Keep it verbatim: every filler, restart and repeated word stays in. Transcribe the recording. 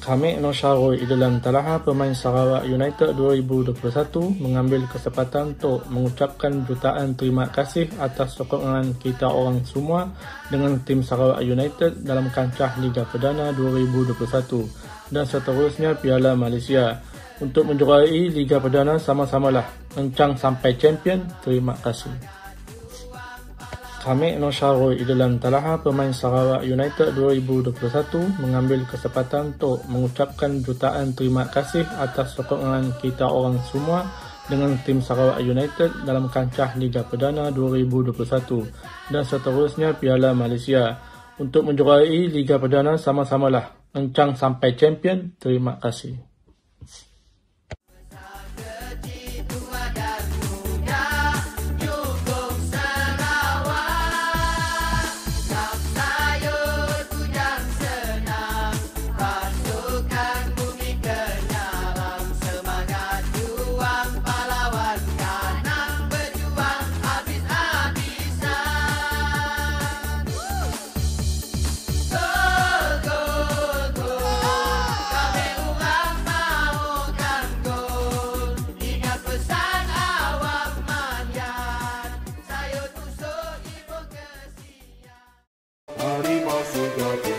Khamik Nor Syarul Idlan Talaha, pemain Sarawak United dua ribu dua puluh satu, mengambil kesempatan untuk mengucapkan jutaan terima kasih atas sokongan kita orang semua dengan tim Sarawak United dalam kancah Liga Perdana dua ribu dua puluh satu dan seterusnya Piala Malaysia. Untuk menjuarai Liga Perdana sama-samalah, encang sampai champion. Terima kasih. Khamik Nor Syarul Idlan Talaha, pemain Sarawak United dua ribu dua puluh satu, mengambil kesempatan untuk mengucapkan jutaan terima kasih atas sokongan kita orang semua dengan tim Sarawak United dalam kancah Liga Perdana dua ribu dua puluh satu dan seterusnya Piala Malaysia. Untuk menjuarai Liga Perdana sama-samalah, encang sampai champion. Terima kasih. Harimau sudah